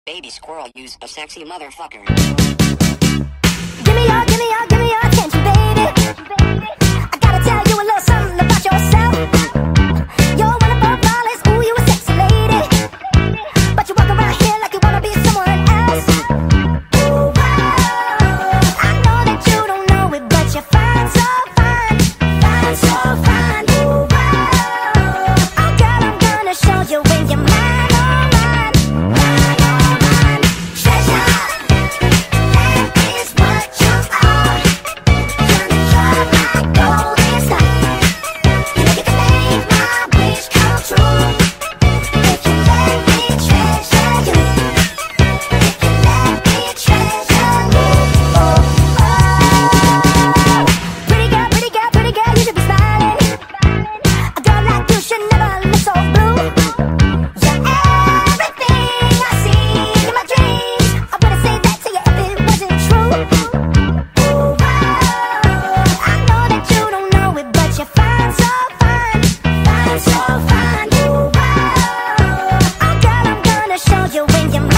Baby squirrel, use a sexy motherfucker. Give me your attention, baby. I gotta tell you a little something about yourself. You're one of our flawless, ooh, you a sexy lady. But you walk around here like you wanna be someone else. Ooh, I know that you don't know it, but you're fine, so fine. Fine, so fine. Ooh, oh girl, I'm gonna show you when you're mine, oh mine. Mine, oh mine. Treasure, that is what you are. You're like golden star. You can make my wish come true. If you let me treasure you. If you let me treasure you. Pretty girl, you should be smiling. A girl like you should never look so blue. You're everything I see in my dreams. I wouldn't say that to you if it wasn't true. Ooh, I know that you don't know it, but you're fine, so fine. Fine, so fine. Ooh, oh girl, I'm gonna show you when you're